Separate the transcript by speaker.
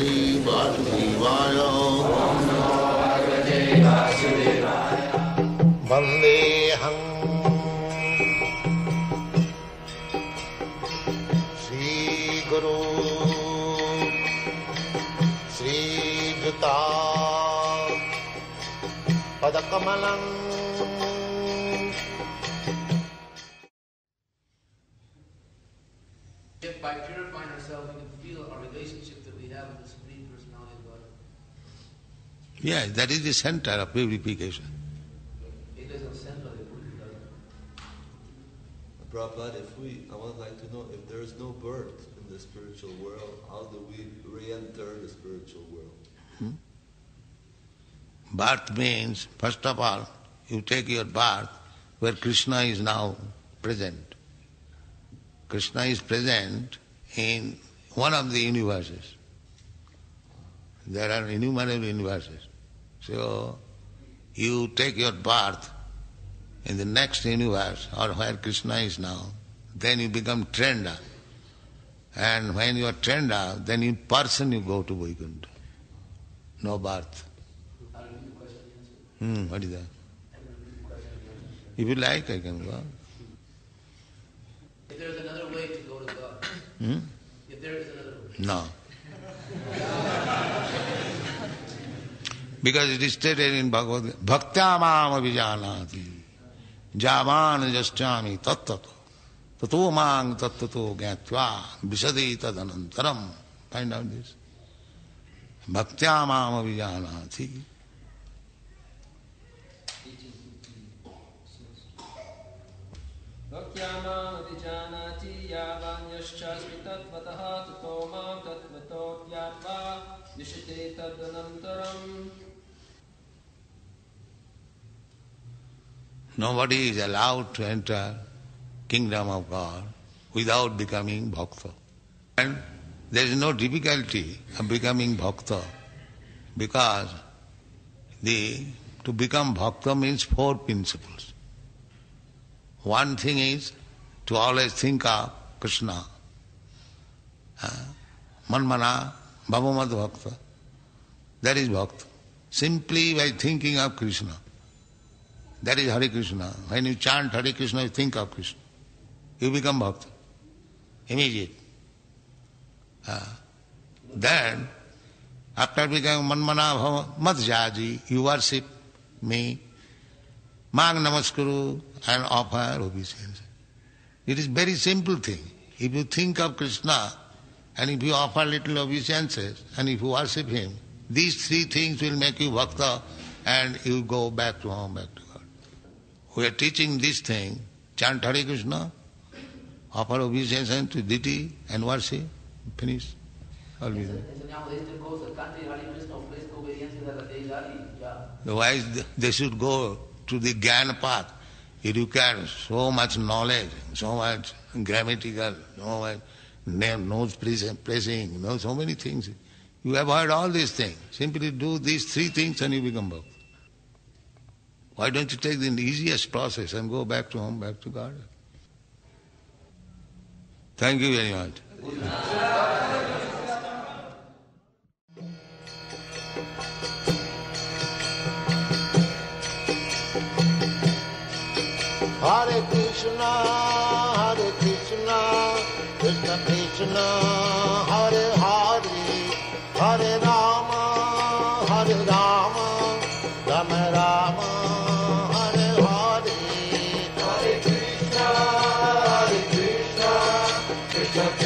Speaker 1: Shri Vasudevaya. Vandeham Shri Guru Shri Juta Padakamalam.
Speaker 2: If by purifying ourselves we can feel our relationship that we have with the Supreme Personality of God.
Speaker 1: Yes, that is the center of purification.
Speaker 3: Prabhupada, I would like to know, if there is no birth in the spiritual world, how do we re-enter the spiritual world?
Speaker 1: Birth means, first of all, you take your birth where Krishna is now present. Krishna is present in one of the universes. There are innumerable universes. So, you take your birth in the next universe or where Krishna is now, then you become Trenda. And when you are Trenda, then in person you go to Vaikuntha. No birth. What is that? If you like, I can go.
Speaker 2: If there is another way to go to God. If there is another way.
Speaker 1: No. Because it is stated in Bhagavad Gita, Bhaktyamam avijanati javan jasyami tattato tato mang tattato gyatva visadi tadanantaram. Find out this. Bhaktyamam avijanati.
Speaker 4: Bhaktyamam avijanati yavan yasyasmi tattvataha tato mam tattvato gyatva visadi tadanantaram.
Speaker 1: Nobody is allowed to enter kingdom of God without becoming bhakta. And there is no difficulty of becoming bhakta because to become bhakta means 4 principles. One thing is to always think of Krishna. Manmana bhavamad bhakta. That is bhakta. Simply by thinking of Krishna. That is Hare Krishna. When you chant Hare Krishna, you think of Krishna. You become bhakta. Immediate. Then, after becoming manmana bhava madhyaji, you worship me, mang namaskuru, and offer obeisance. It is very simple thing. If you think of Krishna, and if you offer little obeisances, and if you worship him, these 3 things will make you bhakta, and you go back to home, back to God. We are teaching this thing, chant Hare Krishna, offer obeisance to deity and worship, finish. Otherwise they should go to the Jnana path. You can so much knowledge, so much grammatical, so much nose pressing, so many things. You avoid all these things. Simply do these 3 things and you become bhakta. Why don't you take the easiest process and go back to home, back to God? Thank you very much.
Speaker 5: Hare Krishna, Krishna Krishna, Hare Hare, Hare Rama, Rama Rama, Hare Hare, Hare Krishna, Krishna